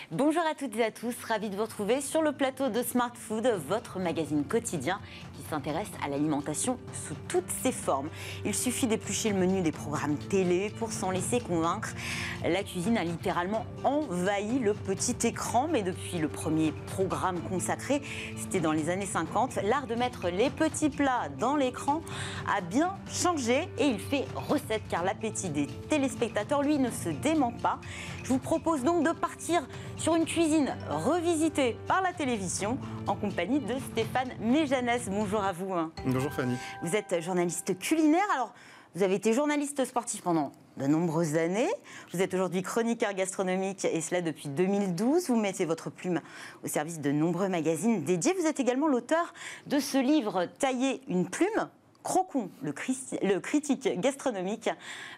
Bonjour à toutes et à tous, ravi de vous retrouver sur le plateau de Smart Food, votre magazine quotidien qui s'intéresse à l'alimentation sous toutes ses formes. Il suffit d'éplucher le menu des programmes télé pour s'en laisser convaincre. La cuisine a littéralement envahi le petit écran, mais depuis le premier programme consacré, c'était dans les années 50, l'art de mettre les petits plats dans l'écran a bien changé et il fait recette car l'appétit des téléspectateurs, lui, ne se dément pas. Je vous propose donc de partir sur une cuisine revisitée par la télévision en compagnie de Stéphane Méjanès. Bonjour à vous. Bonjour Fanny. Vous êtes journaliste culinaire. Alors, vous avez été journaliste sportif pendant de nombreuses années. Vous êtes aujourd'hui chroniqueur gastronomique et cela depuis 2012. Vous mettez votre plume au service de nombreux magazines dédiés. Vous êtes également l'auteur de ce livre « Tailler une plume ». Croquons, le critique gastronomique,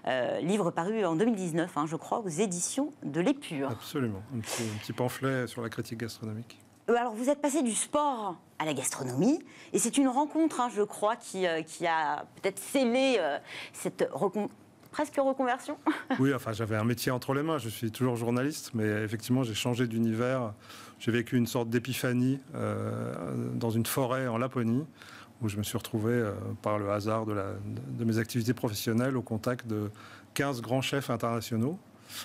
livre paru en 2019, je crois, aux éditions de l'Épure. Absolument, un petit pamphlet sur la critique gastronomique. Alors, vous êtes passé du sport à la gastronomie, et c'est une rencontre, je crois, qui a peut-être scellé cette presque reconversion. Oui, enfin, j'avais un métier entre les mains, je suis toujours journaliste, mais effectivement, j'ai changé d'univers. J'ai vécu une sorte d'épiphanie dans une forêt en Laponie, où je me suis retrouvé, par le hasard de mes activités professionnelles, au contact de 15 grands chefs internationaux,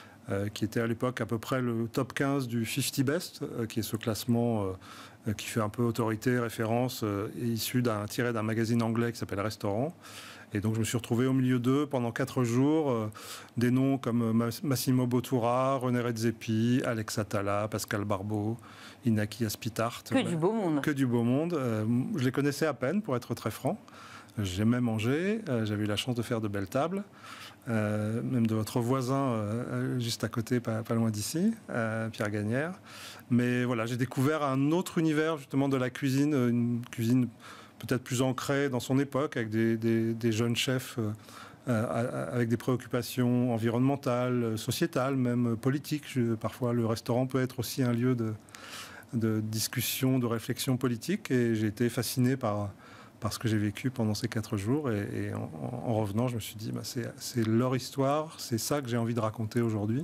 qui était à l'époque à peu près le top 15 du 50 Best, qui est ce classement qui fait un peu autorité, référence, tiré d'un magazine anglais qui s'appelle Restaurant. Et donc je me suis retrouvé au milieu d'eux pendant 4 jours, des noms comme Massimo Bottura, René Redzepi, Alex Atala, Pascal Barbeau, Inaki Aspitart. Que du beau monde. Que du beau monde. Je les connaissais à peine, pour être très franc. J'aimais manger, j'avais eu la chance de faire de belles tables. Même de votre voisin juste à côté, pas loin d'ici, Pierre Gagnère. Mais voilà, j'ai découvert un autre univers justement de la cuisine, une cuisine peut-être plus ancrée dans son époque, avec des jeunes chefs avec des préoccupations environnementales, sociétales, même politiques. Parfois, le restaurant peut être aussi un lieu de discussion, de réflexion politique. Et j'ai été fasciné par ce que j'ai vécu pendant ces 4 jours. Et en revenant, je me suis dit, c'est leur histoire, c'est ça que j'ai envie de raconter aujourd'hui.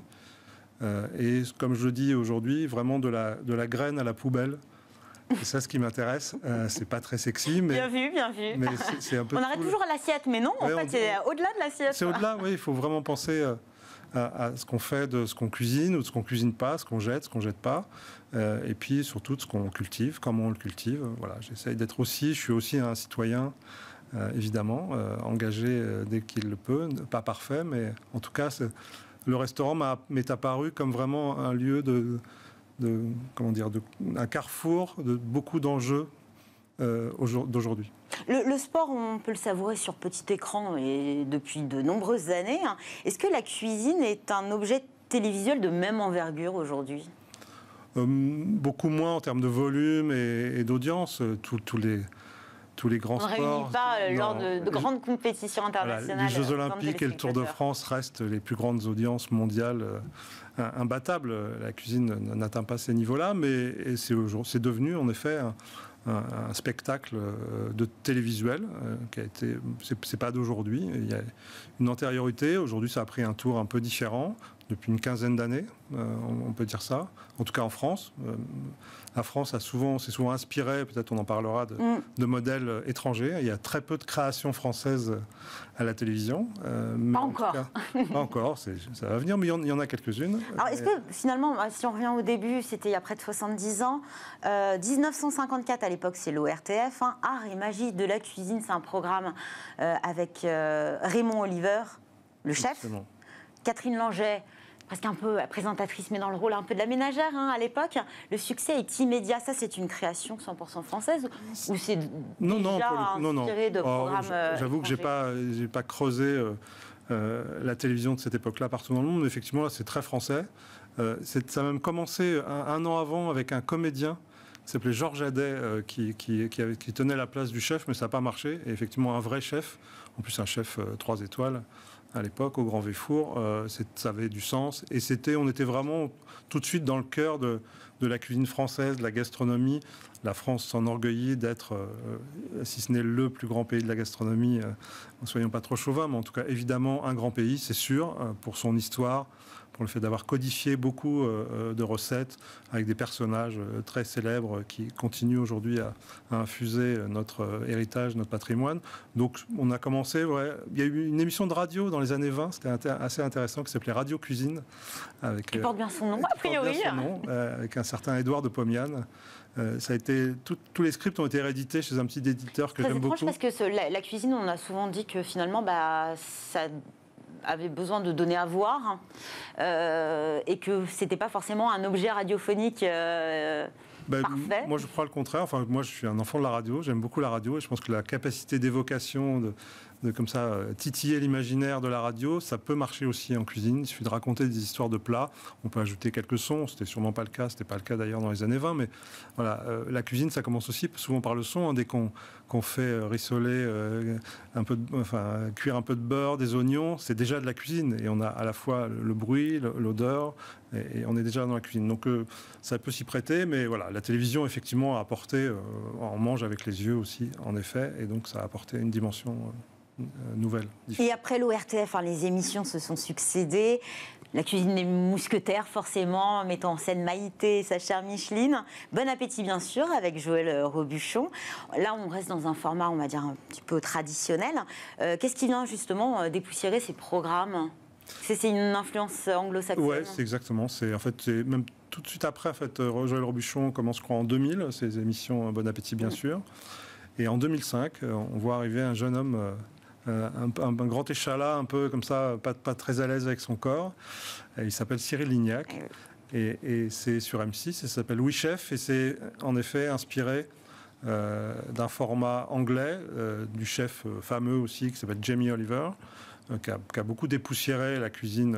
Et comme je le dis aujourd'hui, vraiment de la graine à la poubelle. C'est ça ce qui m'intéresse. C'est pas très sexy, mais... Bien vu, bien vu. Mais c'est un peu on arrête toujours à l'assiette, mais non, en fait, c'est au-delà de l'assiette. C'est au-delà, oui. Il faut vraiment penser à ce qu'on fait, de ce qu'on cuisine ou de ce qu'on cuisine pas, ce qu'on jette pas. Et puis surtout de ce qu'on cultive, comment on le cultive. Voilà, j'essaye d'être aussi... Je suis aussi un citoyen, évidemment, engagé dès qu'il le peut. Pas parfait, mais en tout cas, le restaurant m'est apparu comme vraiment un lieu un carrefour de beaucoup d'enjeux d'aujourd'hui. Le sport, on peut le savourer sur petit écran et depuis de nombreuses années. Est-ce que la cuisine est un objet télévisuel de même envergure aujourd'hui ? Beaucoup moins en termes de volume et d'audience. Tous les grands sports... On ne réunit pas lors de grandes compétitions internationales. Voilà, les Jeux Olympiques et le Tour de France restent les plus grandes audiences mondiales imbattables. La cuisine n'atteint pas ces niveaux-là, mais c'est devenu en effet un spectacle de télévisuel qui a été... C'est pas d'aujourd'hui, il y a une antériorité. Aujourd'hui, ça a pris un tour un peu différent. Depuis une quinzaine d'années, on peut dire ça. En tout cas en France. La France s'est souvent inspirée, peut-être on en parlera, de modèles étrangers. Il y a très peu de créations françaises à la télévision. Pas encore. Pas encore, ça va venir, mais il y en a quelques-unes. Alors est-ce que finalement, si on revient au début, c'était il y a près de 70 ans, 1954 à l'époque, c'est l'ORTF, Art et magie de la cuisine, c'est un programme avec Raymond Oliver, le chef. Absolument. Catherine Langeais, presque un peu présentatrice, mais dans le rôle un peu de la ménagère à l'époque. Le succès est immédiat. Ça, c'est une création 100% française ou c'est inspiré de programmes j'avoue que j'ai pas creusé la télévision de cette époque-là partout dans le monde, mais effectivement, là, c'est très français. Ça a même commencé un an avant avec un comédien qui s'appelait Georges Adet, qui tenait la place du chef, mais ça n'a pas marché. Et effectivement, un vrai chef, en plus un chef 3 étoiles, à l'époque, au Grand Véfour. Ça avait du sens. Et on était vraiment tout de suite dans le cœur de la cuisine française, de la gastronomie. La France s'enorgueillit d'être, si ce n'est le plus grand pays de la gastronomie, ne soyons pas trop chauvins, mais en tout cas, évidemment, un grand pays, c'est sûr, pour son histoire, pour le fait d'avoir codifié beaucoup de recettes avec des personnages très célèbres qui continuent aujourd'hui à infuser notre héritage, notre patrimoine. Donc on a commencé, il y a eu une émission de radio dans les années 20, c'était assez intéressant, qui s'appelait Radio Cuisine. Qui porte bien son nom, a priori. Avec un certain Édouard de Pomian. Ça a été, tous les scripts ont été réédités chez un petit éditeur que j'aime beaucoup. Parce que la cuisine, on a souvent dit que finalement, ça avait besoin de donner à voir et que c'était pas forcément un objet radiophonique parfait. Moi, je crois le contraire. Enfin, moi, je suis un enfant de la radio. J'aime beaucoup la radio et je pense que la capacité d'évocation, de comme ça titiller l'imaginaire de la radio, ça peut marcher aussi en cuisine. Il suffit de raconter des histoires de plats. On peut ajouter quelques sons. C'était sûrement pas le cas. C'était pas le cas d'ailleurs dans les années 20. Mais voilà, la cuisine, ça commence aussi souvent par le son. Dès qu'on fait rissoler cuire un peu de beurre, des oignons, c'est déjà de la cuisine. Et on a à la fois le bruit, l'odeur, et on est déjà dans la cuisine. Donc ça peut s'y prêter. Mais voilà, la télévision effectivement a apporté. On mange avec les yeux aussi, en effet, et donc ça a apporté une dimension nouvelle. Et après l'ORTF, les émissions se sont succédées. La cuisine des mousquetaires, forcément, mettant en scène Maïté et sa chère Micheline. Bon appétit, bien sûr, avec Joël Robuchon. Là, on reste dans un format, on va dire, un petit peu traditionnel. Qu'est-ce qui vient justement dépoussiérer ces programmes ? C'est une influence anglo-saxonne ? Oui, c'est exactement. C'est même tout de suite après, Joël Robuchon commence, je crois, en 2000, ses émissions Bon appétit, bien sûr. Et en 2005, on voit arriver un jeune homme... un grand échalas, un peu comme ça, pas très à l'aise avec son corps. Il s'appelle Cyril Lignac et c'est sur M6, et ça s'appelle Oui Chef, et c'est en effet inspiré d'un format anglais du chef fameux aussi qui s'appelle Jamie Oliver, qui a beaucoup dépoussiéré la cuisine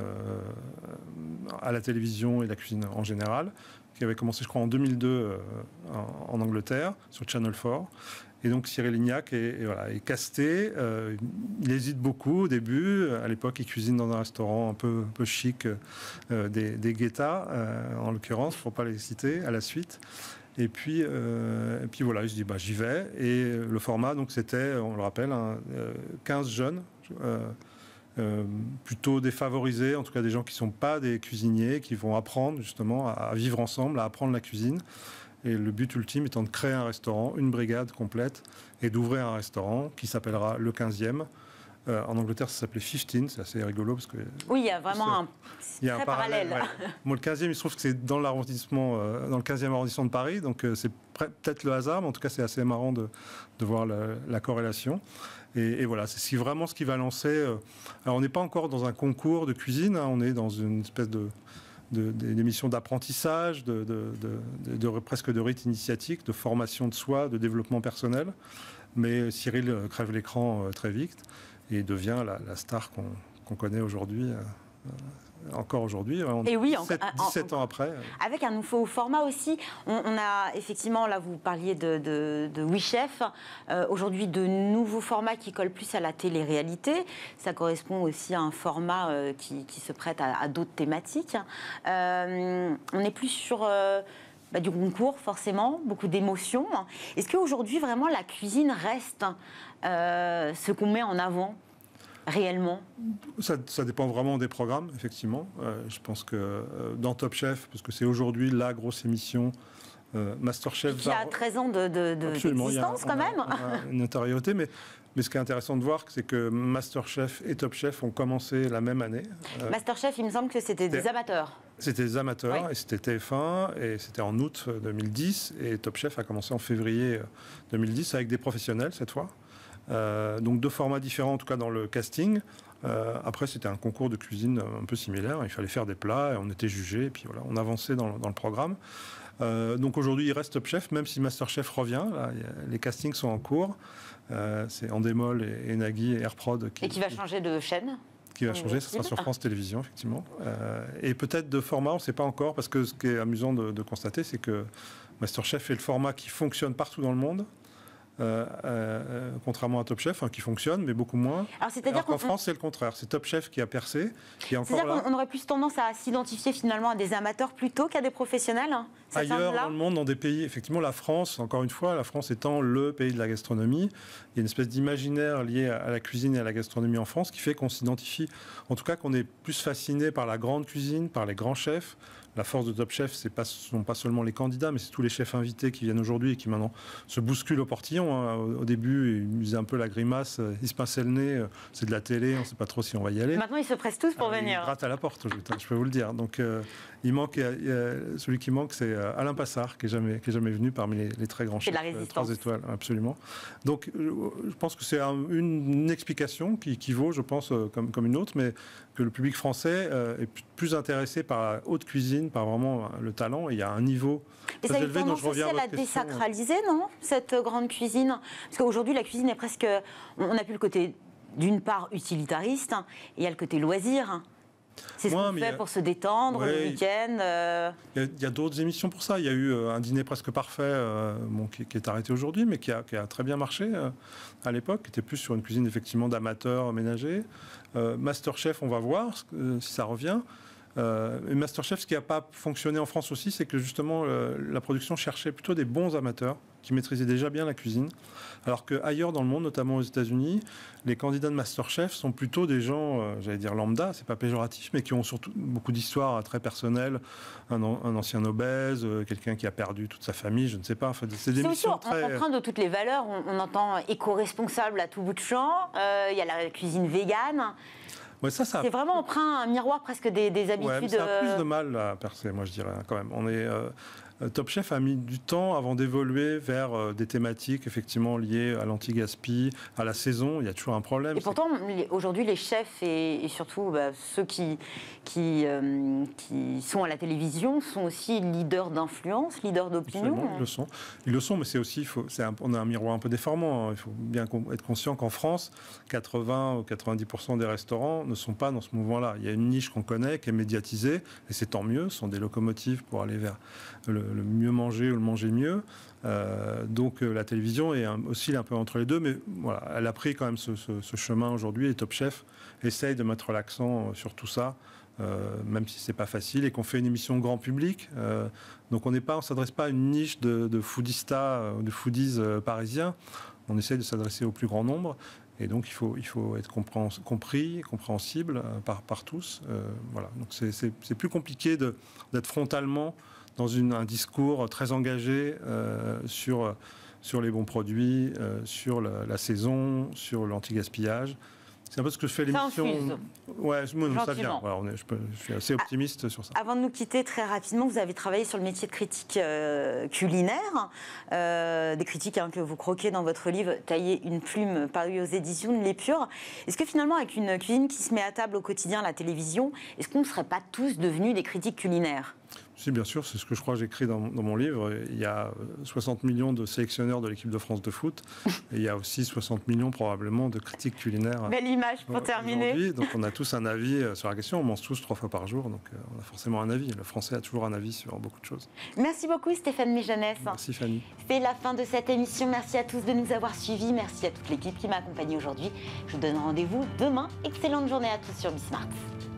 à la télévision et la cuisine en général, qui avait commencé, je crois, en 2002 en Angleterre sur Channel 4. Et donc Cyril Lignac est casté. Il hésite beaucoup au début. À l'époque, il cuisine dans un restaurant un peu chic des Guetta, en l'occurrence, pour ne pas les citer, à la suite. Et puis voilà, il se dit j'y vais. Et le format, donc c'était, on le rappelle, 15 jeunes, plutôt défavorisés, en tout cas des gens qui ne sont pas des cuisiniers, qui vont apprendre justement à vivre ensemble, à apprendre la cuisine. Et le but ultime étant de créer un restaurant, une brigade complète, et d'ouvrir un restaurant qui s'appellera le 15e. En Angleterre, ça s'appelait 15, c'est assez rigolo parce que... Oui, il y a vraiment un parallèle. Ouais. Moi, le 15e, il se trouve que c'est dans l'arrondissement, dans le 15e arrondissement de Paris, donc c'est peut-être le hasard, mais en tout cas, c'est assez marrant de voir la corrélation. Et voilà, c'est vraiment ce qui va lancer... Alors, on n'est pas encore dans un concours de cuisine, on est dans une espèce d'émissions d'apprentissage, presque de rite initiatique, de formation de soi, de développement personnel. Mais Cyril crève l'écran très vite et devient la star qu'on connaît aujourd'hui, encore aujourd'hui, 17 ans après. Avec un nouveau format aussi. On a effectivement, là vous parliez de Oui Chef, aujourd'hui de nouveaux formats qui collent plus à la télé-réalité. Ça correspond aussi à un format qui se prête à d'autres thématiques. On est plus sur... du concours, forcément, beaucoup d'émotions. Est-ce qu'aujourd'hui, vraiment, la cuisine reste ce qu'on met en avant réellement ? Ça dépend vraiment des programmes, effectivement. Je pense que dans Top Chef, parce que c'est aujourd'hui la grosse émission, Masterchef... Qui a 13 ans d'existence, quand même. Une notoriété, mais ce qui est intéressant de voir, c'est que Masterchef et Top Chef ont commencé la même année. Masterchef, il me semble que c'était des amateurs. C'était des amateurs, oui. Et c'était TF1, et c'était en août 2010, et Top Chef a commencé en février 2010 avec des professionnels cette fois. Donc deux formats différents en tout cas dans le casting. Après c'était un concours de cuisine un peu similaire, il fallait faire des plats, et on était jugés, et puis voilà, on avançait dans le programme. Donc aujourd'hui il reste Top Chef, même si Masterchef revient, là, les castings sont en cours. C'est Endemol et Nagui et Airprod qui va changer de chaîne. Qui va changer, ce sera sur France Télévisions, effectivement. Et peut-être de format, on ne sait pas encore, parce que ce qui est amusant de constater, c'est que Masterchef est le format qui fonctionne partout dans le monde, contrairement à Top Chef, qui fonctionne, mais beaucoup moins. Alors qu'en France, c'est le contraire. C'est Top Chef qui a percé, qui est encore là. C'est-à-dire qu'on aurait plus tendance à s'identifier finalement à des amateurs plutôt qu'à des professionnels, ailleurs dans le monde, dans des pays, effectivement, la France, encore une fois, la France étant le pays de la gastronomie, il y a une espèce d'imaginaire lié à la cuisine et à la gastronomie en France qui fait qu'on s'identifie, en tout cas qu'on est plus fasciné par la grande cuisine, par les grands chefs. La force de Top Chef, ce ne sont pas seulement les candidats, mais c'est tous les chefs invités qui viennent aujourd'hui et qui maintenant se bousculent au portillon. Au début, ils faisaient un peu la grimace, ils se pinçaient le nez, c'est de la télé, on ne sait pas trop si on va y aller. Maintenant, ils se pressent tous pour venir. Ils grattent à la porte, je peux vous le dire. Donc, celui qui manque, c'est Alain Passard, qui est jamais venu parmi les très grands chefs. C'est la résistance. 3 étoiles, absolument. Donc, je pense que c'est une explication qui vaut, je pense, comme une autre, mais que le public français est plus intéressé par la haute cuisine, par vraiment le talent. Et il y a un niveau très élevé. Donc je reviens à la désacraliser, non, cette grande cuisine? Parce qu'aujourd'hui, la cuisine est presque... On n'a plus le côté, d'une part, utilitariste, et il y a le côté loisir. C'est ce qu'on fait pour se détendre le week-end. Il y a d'autres émissions pour ça. Il y a eu Un dîner presque parfait, qui est arrêté aujourd'hui, mais qui a très bien marché à l'époque, qui était plus sur une cuisine effectivement d'amateurs ménagers. Masterchef, on va voir si ça revient. Et Masterchef, ce qui n'a pas fonctionné en France aussi, c'est que justement la production cherchait plutôt des bons amateurs qui maîtrisaient déjà bien la cuisine, alors qu'ailleurs dans le monde, notamment aux États-Unis, les candidats de Masterchef sont plutôt des gens, j'allais dire lambda, c'est pas péjoratif, mais qui ont surtout beaucoup d'histoires très personnelles, un ancien obèse, quelqu'un qui a perdu toute sa famille, je ne sais pas. Enfin, c'est des missions très... Empreinte de toutes les valeurs, on entend éco-responsable à tout bout de champ, il y a la cuisine végane. Ouais, c'est vraiment emprunt, un miroir presque des habitudes. Ouais, ça a plus de mal à percer, moi je dirais quand même. Top Chef a mis du temps avant d'évoluer vers des thématiques effectivement liées à l'anti-gaspi, à la saison. Il y a toujours un problème. Et pourtant, aujourd'hui, les chefs et surtout ceux qui sont à la télévision sont aussi leaders d'influence, leaders d'opinion. Ils le sont, mais c'est aussi, on a un miroir un peu déformant. Il faut bien être conscient qu'en France, 80 ou 90% des restaurants ne sont pas dans ce mouvement-là. Il y a une niche qu'on connaît, qui est médiatisée, et c'est tant mieux. Ce sont des locomotives pour aller vers le mieux manger ou le manger mieux. Donc la télévision oscille un peu entre les deux, mais voilà, elle a pris quand même ce chemin aujourd'hui, et Top Chef essaye de mettre l'accent sur tout ça, même si c'est pas facile, et qu'on fait une émission grand public. Donc on s'adresse pas à une niche de foodistas, de foodies parisiens. On essaye de s'adresser au plus grand nombre. Et donc, il faut être compris, compréhensible par tous. Voilà. Donc, c'est plus compliqué d'être frontalement dans un discours très engagé sur les bons produits, sur la saison, sur l'anti-gaspillage. C'est un peu ce que je fais l'émission. Ouais, ça vient. Voilà, je suis assez optimiste sur ça. Avant de nous quitter, très rapidement, vous avez travaillé sur le métier de critique culinaire. Des critiques que vous croquez dans votre livre « Tailler une plume » paru aux éditions de l'Épure. Est-ce que finalement, avec une cuisine qui se met à table au quotidien à la télévision, est-ce qu'on ne serait pas tous devenus des critiques culinaires ? Si, bien sûr, c'est ce que je crois que j'écris dans mon livre. Il y a 60 millions de sélectionneurs de l'équipe de France de foot, et il y a aussi 60 millions probablement de critiques culinaires. Belle image pour terminer. Donc on a tous un avis sur la question, on mange tous 3 fois par jour, donc on a forcément un avis. Le Français a toujours un avis sur beaucoup de choses. Merci beaucoup Stéphane Méjanès. Merci Fanny. C'est la fin de cette émission. Merci à tous de nous avoir suivis. Merci à toute l'équipe qui m'a accompagnée aujourd'hui. Je vous donne rendez-vous demain. Excellente journée à tous sur Bismart.